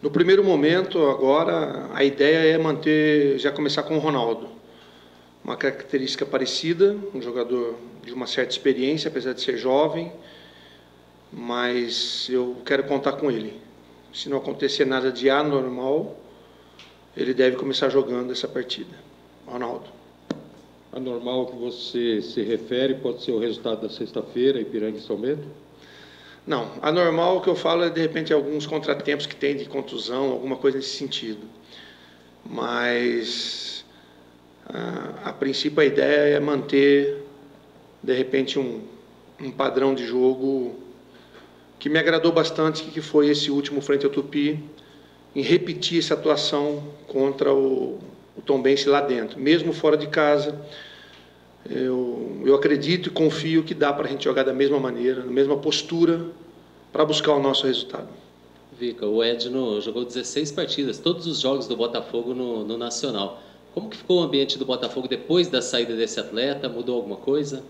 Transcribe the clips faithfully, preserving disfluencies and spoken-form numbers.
No primeiro momento, agora, a ideia é manter, já começar com o Ronaldo. Uma característica parecida, um jogador de uma certa experiência, apesar de ser jovem, mas eu quero contar com ele. Se não acontecer nada de anormal, ele deve começar jogando essa partida. Ronaldo. Anormal que você se refere pode ser o resultado da sexta-feira, Ipiranga e São Bento? Não, anormal que eu falo é, de repente, alguns contratempos que tem de contusão, alguma coisa nesse sentido. Mas, a, a princípio, a ideia é manter, de repente, um, um padrão de jogo que me agradou bastante, que foi esse último frente ao Tupi, em repetir essa atuação contra o, o Tombense lá dentro. Mesmo fora de casa, eu, eu acredito e confio que dá para a gente jogar da mesma maneira, na mesma postura, para buscar o nosso resultado. Vica, o Edno jogou dezesseis partidas, todos os jogos do Botafogo no, no Nacional. Como que ficou o ambiente do Botafogo depois da saída desse atleta? Mudou alguma coisa?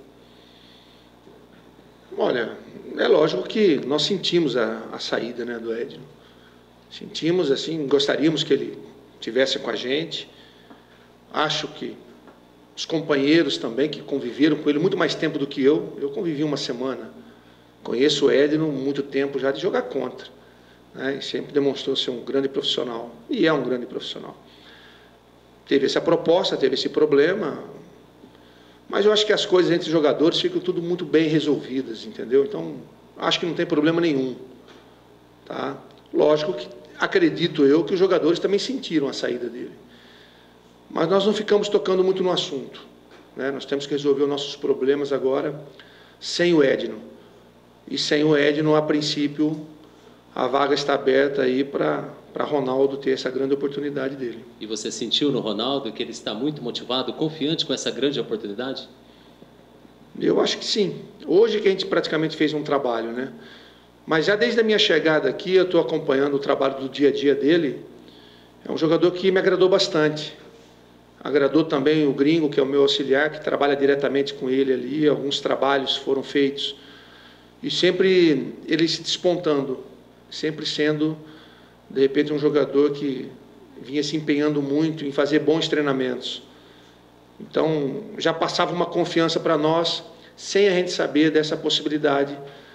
Olha, é lógico que nós sentimos a, a saída, né, do Edno. Sentimos, assim, gostaríamos que ele estivesse com a gente. Acho que os companheiros também, que conviveram com ele muito mais tempo do que eu, eu convivi uma semana. Conheço o Edno há muito tempo já de jogar contra, né? E sempre demonstrou ser um grande profissional, e é um grande profissional. Teve essa proposta, teve esse problema, mas eu acho que as coisas entre os jogadores ficam tudo muito bem resolvidas, entendeu? Então, acho que não tem problema nenhum, tá? Lógico que acredito eu que os jogadores também sentiram a saída dele. Mas nós não ficamos tocando muito no assunto, né? Nós temos que resolver os nossos problemas agora sem o Edno. E sem o Edno, a princípio, a vaga está aberta aí para para Ronaldo ter essa grande oportunidade dele. E você sentiu no Ronaldo que ele está muito motivado, confiante com essa grande oportunidade? Eu acho que sim. Hoje que a gente praticamente fez um trabalho, né? Mas já desde a minha chegada aqui, eu estou acompanhando o trabalho do dia a dia dele. É um jogador que me agradou bastante. Agradou também o Gringo, que é o meu auxiliar, que trabalha diretamente com ele ali. Alguns trabalhos foram feitos. E sempre ele se despontando, sempre sendo, de repente, um jogador que vinha se empenhando muito em fazer bons treinamentos. Então, já passava uma confiança para nós, sem a gente saber dessa possibilidade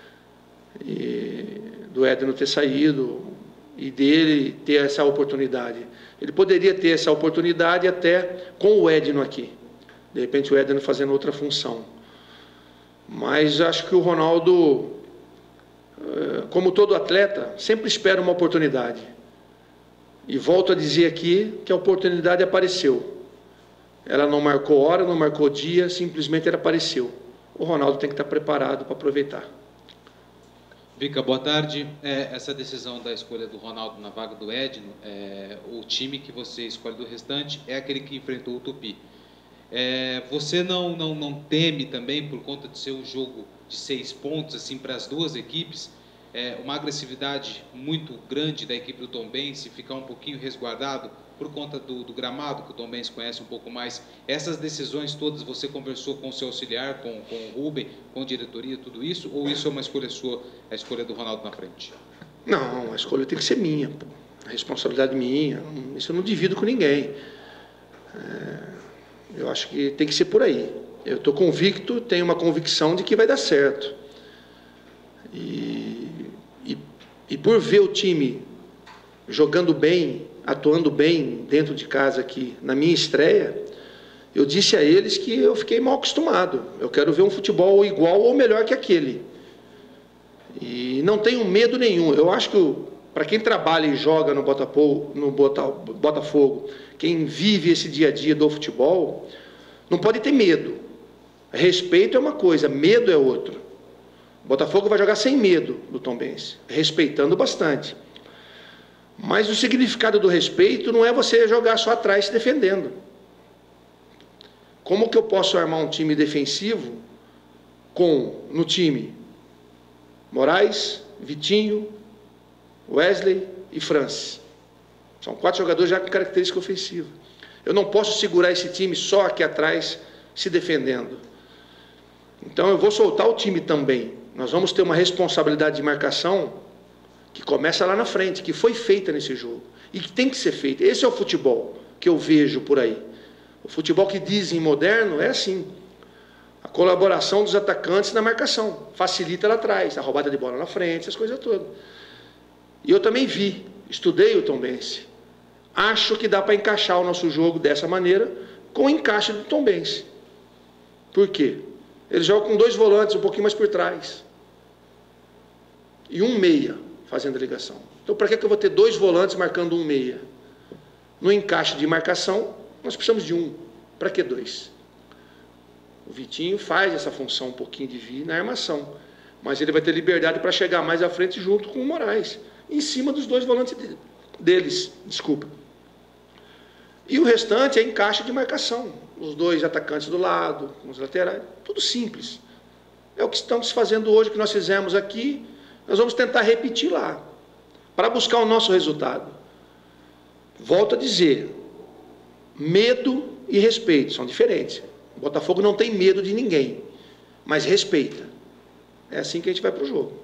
e do Edno ter saído e dele ter essa oportunidade. Ele poderia ter essa oportunidade até com o Edno aqui. De repente, o Edno fazendo outra função. Mas acho que o Ronaldo, como todo atleta, sempre espera uma oportunidade. E volto a dizer aqui que a oportunidade apareceu. Ela não marcou hora, não marcou dia, simplesmente ela apareceu. O Ronaldo tem que estar preparado para aproveitar. Vica, boa tarde. É, essa decisão da escolha do Ronaldo na vaga do Edno, é, o time que você escolhe do restante é aquele que enfrentou o Tupi. É, você não, não, não teme também, por conta de ser um jogo de seis pontos assim, para as duas equipes, é, uma agressividade muito grande da equipe do Tombense, ficar um pouquinho resguardado por conta do, do gramado, que o Tombense conhece um pouco mais? Essas decisões todas você conversou com o seu auxiliar, com, com o Rubem, com a diretoria, tudo isso? Ou isso é uma escolha sua, a escolha do Ronaldo na frente? Não, a escolha tem que ser minha, pô. A responsabilidade minha, isso eu não divido com ninguém. É... Eu acho que tem que ser por aí. Eu estou convicto, tenho uma convicção de que vai dar certo. E, e, e por ver o time jogando bem, atuando bem dentro de casa aqui, na minha estreia, eu disse a eles que eu fiquei mal acostumado. Eu quero ver um futebol igual ou melhor que aquele. E não tenho medo nenhum. Eu acho que para quem trabalha e joga no Botafogo, no Botafogo, quem vive esse dia a dia do futebol, não pode ter medo. Respeito é uma coisa, medo é outra. O Botafogo vai jogar sem medo do Tombense, respeitando bastante. Mas o significado do respeito não é você jogar só atrás se defendendo. Como que eu posso armar um time defensivo com, no time, Moraes, Vitinho, Wesley e Francis? São quatro jogadores já com característica ofensiva. Eu não posso segurar esse time só aqui atrás, se defendendo. Então eu vou soltar o time também. Nós vamos ter uma responsabilidade de marcação que começa lá na frente, que foi feita nesse jogo e que tem que ser feita. Esse é o futebol que eu vejo por aí. O futebol que dizem moderno é assim. A colaboração dos atacantes na marcação. Facilita lá atrás, a roubada de bola na frente, essas coisas todas. E eu também vi, estudei o Tombense. Acho que dá para encaixar o nosso jogo dessa maneira com o encaixe do Tombense. Por quê? Eles jogam com dois volantes um pouquinho mais por trás. E um meia fazendo a ligação. Então, para que eu vou ter dois volantes marcando um meia? No encaixe de marcação, nós precisamos de um. Para que dois? O Vitinho faz essa função um pouquinho de vir na armação. Mas ele vai ter liberdade para chegar mais à frente junto com o Moraes. Em cima dos dois volantes de, deles. Desculpa. E o restante é encaixe de marcação. Os dois atacantes do lado, os laterais. Tudo simples. É o que estamos fazendo hoje, que nós fizemos aqui. Nós vamos tentar repetir lá. Para buscar o nosso resultado. Volto a dizer. Medo e respeito são diferentes. O Botafogo não tem medo de ninguém, mas respeita. É assim que a gente vai para o jogo.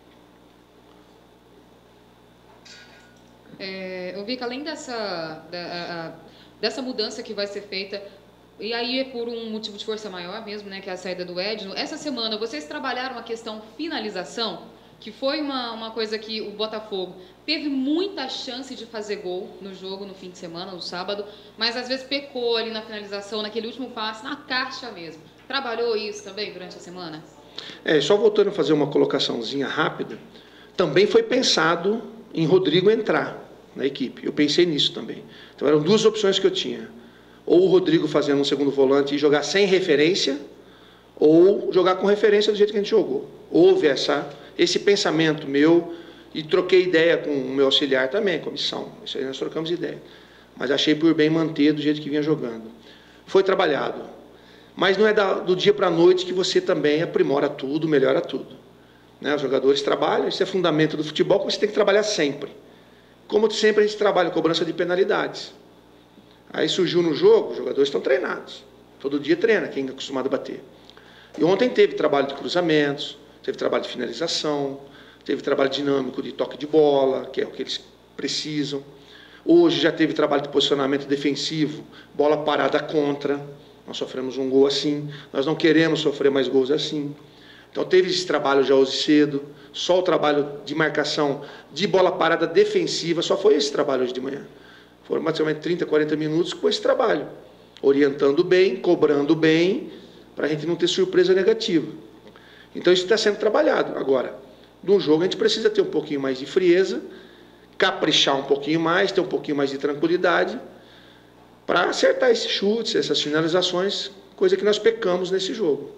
É, eu vi que além dessa, da, a, dessa mudança que vai ser feita, e aí é por um motivo de força maior mesmo, né, que é a saída do Edno, essa semana vocês trabalharam a questão finalização, que foi uma, uma coisa que o Botafogo teve muita chance de fazer gol no jogo, no fim de semana, no sábado, mas às vezes pecou ali na finalização, naquele último passe, na caixa mesmo. Trabalhou isso também durante a semana? É, só voltando a fazer uma colocaçãozinha rápida, também foi pensado em Rodrigo entrar na equipe. Eu pensei nisso também. Então eram duas opções que eu tinha. Ou o Rodrigo fazendo um segundo volante e jogar sem referência, ou jogar com referência do jeito que a gente jogou. Houve essa... esse pensamento meu, e troquei ideia com o meu auxiliar também, comissão, isso aí nós trocamos ideia, mas achei por bem manter do jeito que vinha jogando. Foi trabalhado, mas não é da, do dia para a noite que você também aprimora tudo, melhora tudo, né? Os jogadores trabalham, isso é fundamento do futebol, que você tem que trabalhar sempre. Como sempre a gente trabalha cobrança de penalidades. Aí surgiu no jogo, os jogadores estão treinados, todo dia treina, quem é acostumado a bater. E ontem teve trabalho de cruzamentos, teve trabalho de finalização, teve trabalho dinâmico de toque de bola, que é o que eles precisam. Hoje já teve trabalho de posicionamento defensivo, bola parada contra. Nós sofremos um gol assim, nós não queremos sofrer mais gols assim. Então teve esse trabalho já hoje cedo, só o trabalho de marcação de bola parada defensiva, só foi esse trabalho hoje de manhã. Foram praticamente trinta, quarenta minutos com esse trabalho, orientando bem, cobrando bem, para a gente não ter surpresa negativa. Então isso está sendo trabalhado. Agora, no jogo a gente precisa ter um pouquinho mais de frieza, caprichar um pouquinho mais, ter um pouquinho mais de tranquilidade, para acertar esses chutes, essas finalizações, coisa que nós pecamos nesse jogo.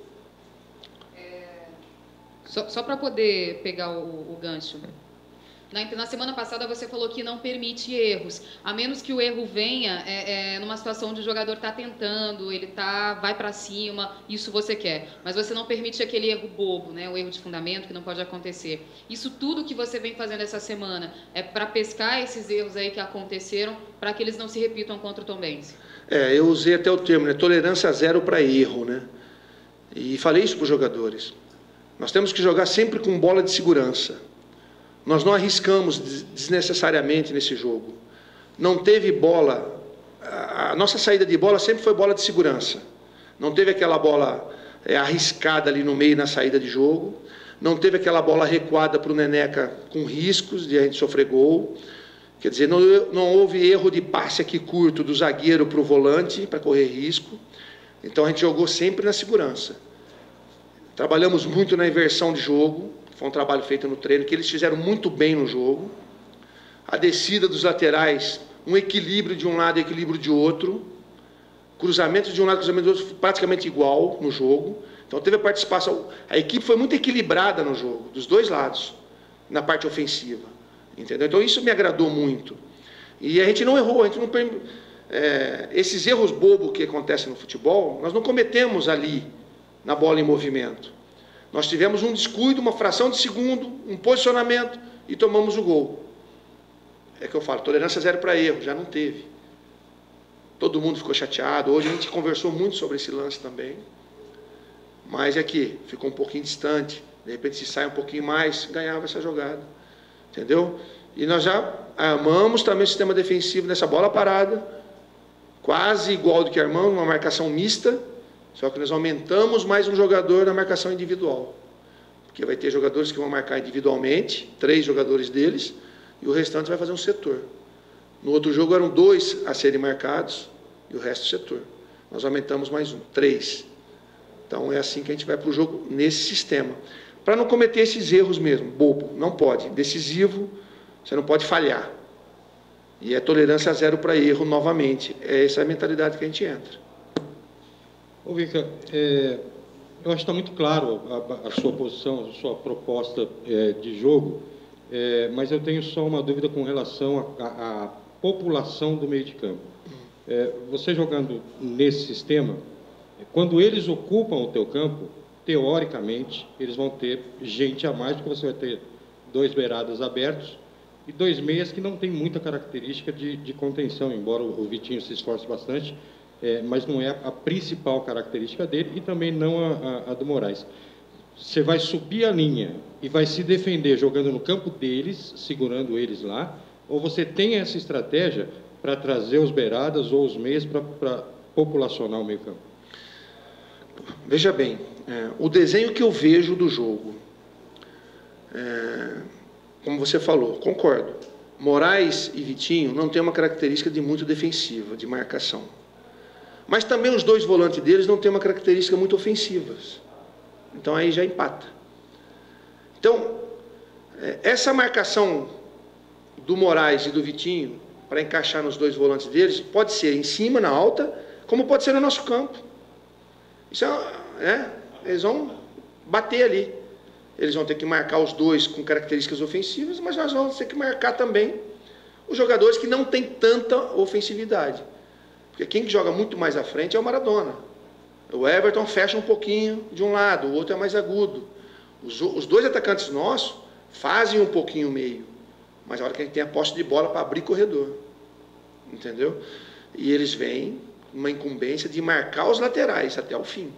É, só só para poder pegar o, o gancho. Na, na semana passada você falou que não permite erros, a menos que o erro venha é, é, numa situação onde o jogador está tentando, ele tá, vai para cima, isso você quer. Mas você não permite aquele erro bobo, né, o erro de fundamento que não pode acontecer. Isso tudo que você vem fazendo essa semana é para pescar esses erros aí que aconteceram, para que eles não se repitam contra o Tombense? É, eu usei até o termo, né, tolerância zero para erro, né? E falei isso para os jogadores. Nós temos que jogar sempre com bola de segurança. Nós não arriscamos desnecessariamente nesse jogo. Não teve bola... A nossa saída de bola sempre foi bola de segurança. Não teve aquela bola é, arriscada ali no meio na saída de jogo. Não teve aquela bola recuada para o Neneca com riscos de a gente sofrer gol. Quer dizer, não, não houve erro de passe aqui curto do zagueiro para o volante para correr risco. Então a gente jogou sempre na segurança. Trabalhamos muito na inversão de jogo. Foi um trabalho feito no treino, que eles fizeram muito bem no jogo. A descida dos laterais, um equilíbrio de um lado e equilíbrio de outro. Cruzamento de um lado e cruzamento do outro, praticamente igual no jogo. Então teve a participação. A equipe foi muito equilibrada no jogo, dos dois lados, na parte ofensiva. Entendeu? Então isso me agradou muito. E a gente não errou, a gente não... É, esses erros bobos que acontecem no futebol, nós não cometemos ali, na bola em movimento. Nós tivemos um descuido, uma fração de segundo, um posicionamento e tomamos o gol. É que eu falo, tolerância zero para erro, já não teve. Todo mundo ficou chateado. Hoje a gente conversou muito sobre esse lance também. Mas é que ficou um pouquinho distante. De repente, se sai um pouquinho mais, ganhava essa jogada. entendeu? E nós já armamos também o sistema defensivo nessa bola parada, quase igual do que armamos, uma marcação mista, só que nós aumentamos mais um jogador na marcação individual. Porque vai ter jogadores que vão marcar individualmente, três jogadores deles, e o restante vai fazer um setor. No outro jogo eram dois a serem marcados, e o resto setor. Nós aumentamos mais um, três. Então é assim que a gente vai para o jogo, nesse sistema. Para não cometer esses erros mesmo, bobo, não pode. Decisivo, você não pode falhar. E é tolerância zero para erro novamente. É essa a mentalidade que a gente entra. Ô, Vica, é, eu acho que está muito claro a, a sua posição, a sua proposta é, de jogo, é, mas eu tenho só uma dúvida com relação à população do meio de campo. É, você jogando nesse sistema, quando eles ocupam o teu campo, teoricamente, eles vão ter gente a mais, porque você vai ter dois beiradas abertos e dois meias que não tem muita característica de, de contenção, embora o Vitinho se esforce bastante, é, mas não é a principal característica dele e também não a, a, a do Moraes. Você vai subir a linha e vai se defender jogando no campo deles, segurando eles lá, ou você tem essa estratégia para trazer os beiradas ou os meias para populacionar o meio campo? Veja bem, é, o desenho que eu vejo do jogo, é, como você falou, concordo. Moraes e Vitinho não têm uma característica de muito defensiva, de marcação. Mas também os dois volantes deles não têm uma característica muito ofensiva. Então aí já empata. Então, é, essa marcação do Moraes e do Vitinho, para encaixar nos dois volantes deles, pode ser em cima, na alta, como pode ser no nosso campo. Isso é, é, eles vão bater ali. Eles vão ter que marcar os dois com características ofensivas, mas nós vamos ter que marcar também os jogadores que não têm tanta ofensividade. Porque quem joga muito mais à frente é o Maradona. O Everton fecha um pouquinho de um lado, o outro é mais agudo. Os, os dois atacantes nossos fazem um pouquinho o meio, mas a hora que a gente tem a posse de bola para abrir corredor. Entendeu? E eles vêm uma incumbência de marcar os laterais até o fim.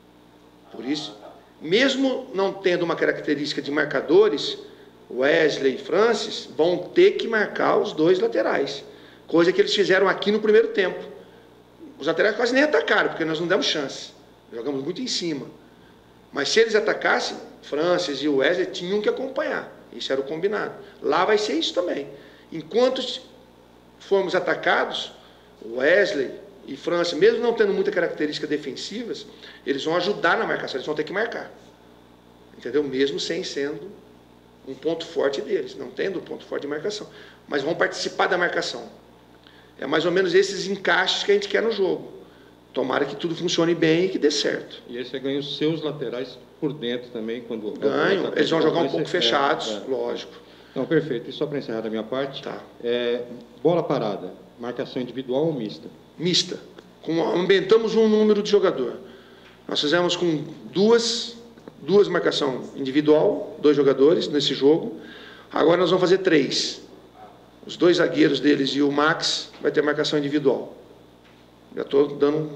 Por isso, mesmo não tendo uma característica de marcadores, Wesley e Francis vão ter que marcar os dois laterais, coisa que eles fizeram aqui no primeiro tempo. Os laterais quase nem atacaram, porque nós não demos chance, jogamos muito em cima. Mas se eles atacassem, Francis e Wesley tinham que acompanhar, isso era o combinado. Lá vai ser isso também. Enquanto formos atacados, Wesley e França, mesmo não tendo muitas características defensivas, eles vão ajudar na marcação, eles vão ter que marcar. Entendeu? Mesmo sem sendo um ponto forte deles, não tendo um ponto forte de marcação. Mas vão participar da marcação. É mais ou menos esses encaixes que a gente quer no jogo. Tomara que tudo funcione bem e que dê certo. E aí você ganha os seus laterais por dentro também? Quando Ganham, eles vão jogar um pouco fechados, é, é. lógico. Não, perfeito. E só para encerrar da minha parte, tá. é, bola parada, marcação individual ou mista? Mista. Com, aumentamos um número de jogador. Nós fizemos com duas, duas marcação individual, dois jogadores nesse jogo. Agora nós vamos fazer três. Os dois zagueiros deles e o Max vai ter marcação individual. Já estou dando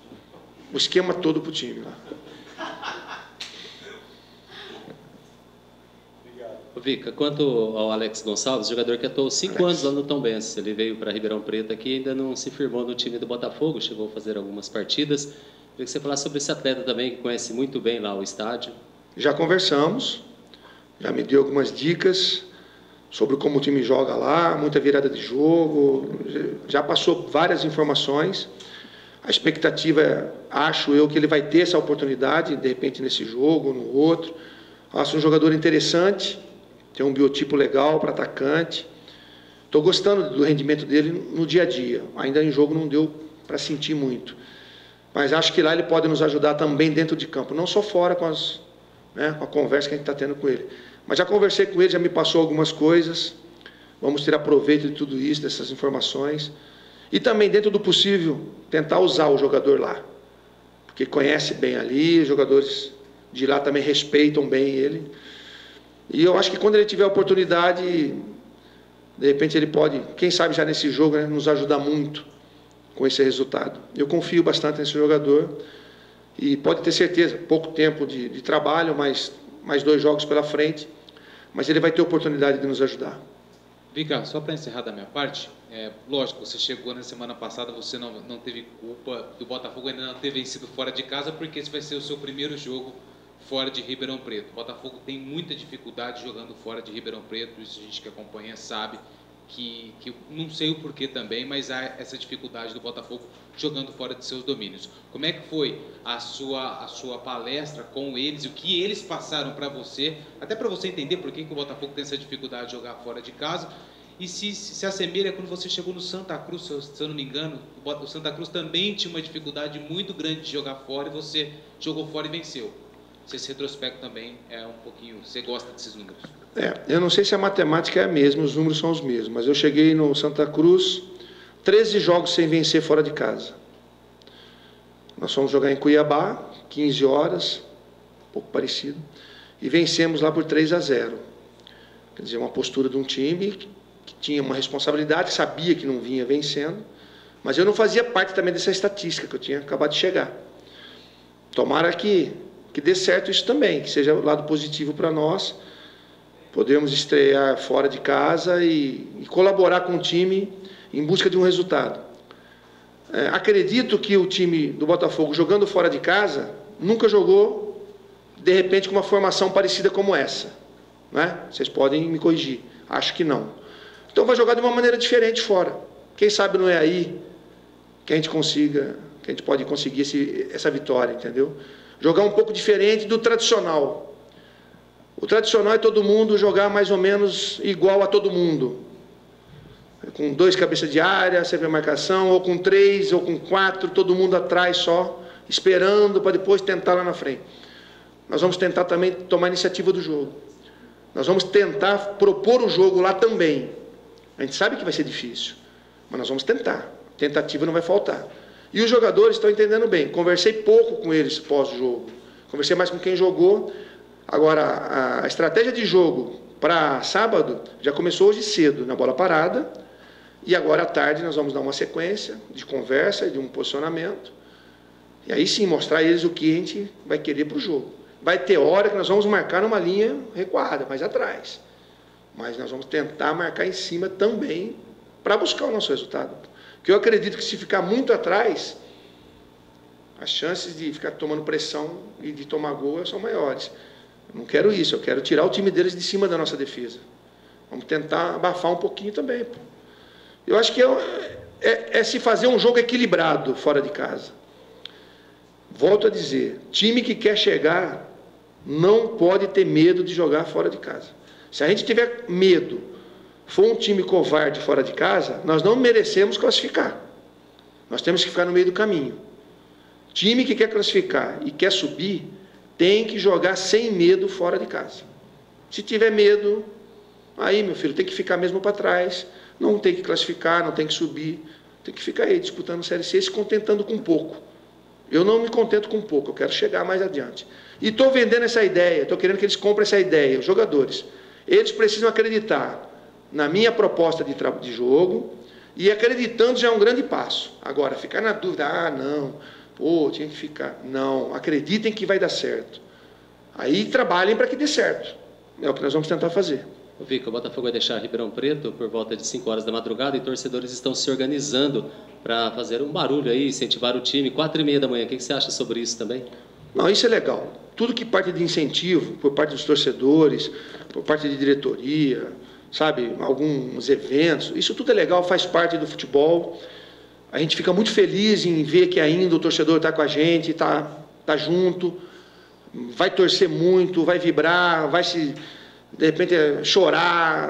o esquema todo para o time lá. Vica, quanto ao Alex Gonçalves, jogador que atuou cinco Alex. anos lá no Tombense, ele veio para Ribeirão Preto aqui e ainda não se firmou no time do Botafogo, chegou a fazer algumas partidas. Queria que você falasse sobre esse atleta também, que conhece muito bem lá o estádio. Já conversamos, já me deu algumas dicas sobre como o time joga lá, muita virada de jogo, já passou várias informações. A expectativa é, acho eu, que ele vai ter essa oportunidade, de repente nesse jogo, no outro. Acho um jogador interessante, tem um biotipo legal para atacante. Estou gostando do rendimento dele no dia a dia. Ainda em jogo não deu para sentir muito. Mas acho que lá ele pode nos ajudar também dentro de campo, não só fora com, as, né, com a conversa que a gente está tendo com ele. Mas já conversei com ele, já me passou algumas coisas. Vamos tirar proveito de tudo isso, dessas informações. E também, dentro do possível, tentar usar o jogador lá. Porque conhece bem ali, os jogadores de lá também respeitam bem ele. E eu acho que quando ele tiver a oportunidade, de repente ele pode, quem sabe já nesse jogo, né, nos ajudar muito com esse resultado. Eu confio bastante nesse jogador e pode ter certeza, pouco tempo de, de trabalho, mas mais dois jogos pela frente, mas ele vai ter oportunidade de nos ajudar. Vika, só para encerrar da minha parte, é, lógico, você chegou na semana passada, você não, não teve culpa do Botafogo ainda não ter vencido fora de casa, porque esse vai ser o seu primeiro jogo fora de Ribeirão Preto. O Botafogo tem muita dificuldade jogando fora de Ribeirão Preto, isso a gente que acompanha sabe, que, que não sei o porquê também, mas há essa dificuldade do Botafogo jogando fora de seus domínios. Como é que foi a sua, a sua palestra com eles, o que eles passaram para você, até para você entender por que, que o Botafogo tem essa dificuldade de jogar fora de casa, e se, se, se assemelha quando você chegou no Santa Cruz, se eu, se eu não me engano, o Santa Cruz também tinha uma dificuldade muito grande de jogar fora e você jogou fora e venceu. Se esse retrospecto também é um pouquinho... Você gosta desses números? É, eu não sei se a matemática é a mesma, os números são os mesmos, mas eu cheguei no Santa Cruz, treze jogos sem vencer fora de casa. Nós fomos jogar em Cuiabá, quinze horas, um pouco parecido, e vencemos lá por três a zero. Quer dizer, uma postura de um time que, que tinha uma responsabilidade, sabia que não vinha vencendo, mas eu não fazia parte também dessa estatística que eu tinha acabado de chegar. Tomara que... que dê certo isso também, que seja o lado positivo para nós, podemos estrear fora de casa e, e colaborar com o time em busca de um resultado. É, acredito que o time do Botafogo, jogando fora de casa, nunca jogou, de repente, com uma formação parecida como essa. Né? Vocês podem me corrigir, acho que não. Então vai jogar de uma maneira diferente fora. Quem sabe não é aí que a gente consiga, que a gente pode conseguir esse, essa vitória, entendeu? Jogar um pouco diferente do tradicional. O tradicional é todo mundo jogar mais ou menos igual a todo mundo. Com dois cabeças de área, sempre a marcação, ou com três, ou com quatro, todo mundo atrás só, esperando para depois tentar lá na frente. Nós vamos tentar também tomar a iniciativa do jogo. Nós vamos tentar propor o jogo lá também. A gente sabe que vai ser difícil, mas nós vamos tentar. Tentativa não vai faltar. E os jogadores estão entendendo bem. Conversei pouco com eles pós-jogo. Conversei mais com quem jogou. Agora, a estratégia de jogo para sábado já começou hoje cedo, na bola parada. E agora à tarde nós vamos dar uma sequência de conversa, de um posicionamento. E aí sim, mostrar a eles o que a gente vai querer para o jogo. Vai ter hora que nós vamos marcar numa linha recuada, mais atrás. Mas nós vamos tentar marcar em cima também para buscar o nosso resultado. Porque eu acredito que se ficar muito atrás, as chances de ficar tomando pressão e de tomar gol são maiores. Eu não quero isso, eu quero tirar o time deles de cima da nossa defesa. Vamos tentar abafar um pouquinho também. Pô. Eu acho que é, é, é se fazer um jogo equilibrado fora de casa. Volto a dizer, time que quer chegar não pode ter medo de jogar fora de casa. Se a gente tiver medo, for um time covarde fora de casa, nós não merecemos classificar. Nós temos que ficar no meio do caminho. Time que quer classificar e quer subir, tem que jogar sem medo fora de casa. Se tiver medo, aí, meu filho, tem que ficar mesmo para trás, não tem que classificar, não tem que subir, tem que ficar aí disputando Série C, se contentando com pouco. Eu não me contento com pouco, eu quero chegar mais adiante. E estou vendendo essa ideia, estou querendo que eles comprem essa ideia, os jogadores. Eles precisam acreditar na minha proposta de, de jogo, e acreditando já é um grande passo. Agora, ficar na dúvida, ah, não, pô, tinha que ficar. Não, acreditem que vai dar certo. Aí trabalhem para que dê certo. É o que nós vamos tentar fazer. Vika, o Botafogo vai deixar Ribeirão Preto por volta de cinco horas da madrugada e torcedores estão se organizando para fazer um barulho aí, incentivar o time, quatro e meia da manhã. O que você acha sobre isso também? Não, isso é legal. Tudo que parte de incentivo, por parte dos torcedores, por parte de diretoria, sabe, alguns eventos, isso tudo é legal, faz parte do futebol. A gente fica muito feliz em ver que ainda o torcedor está com a gente, está tá junto, vai torcer muito, vai vibrar, vai se, de repente, chorar,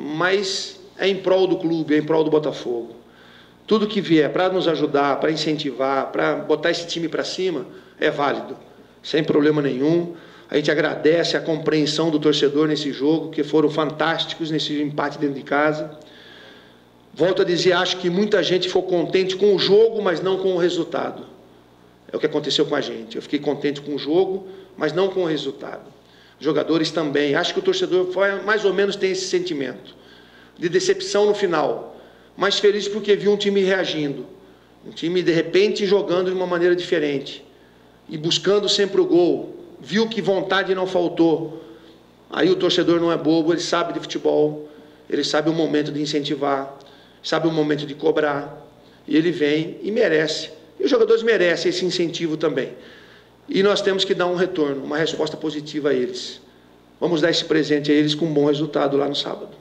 mas é em prol do clube, é em prol do Botafogo. Tudo que vier para nos ajudar, para incentivar, para botar esse time para cima, é válido, sem problema nenhum. A gente agradece a compreensão do torcedor nesse jogo, que foram fantásticos nesse empate dentro de casa. Volto a dizer, acho que muita gente ficou contente com o jogo, mas não com o resultado. É o que aconteceu com a gente. Eu fiquei contente com o jogo, mas não com o resultado. Jogadores também. Acho que o torcedor foi, mais ou menos tem esse sentimento de decepção no final, mas feliz porque viu um time reagindo, um time de repente jogando de uma maneira diferente e buscando sempre o gol. Viu que vontade não faltou. Aí o torcedor não é bobo, ele sabe de futebol, ele sabe o momento de incentivar, sabe o momento de cobrar, e ele vem e merece. E os jogadores merecem esse incentivo também. E nós temos que dar um retorno, uma resposta positiva a eles. Vamos dar esse presente a eles com um bom resultado lá no sábado.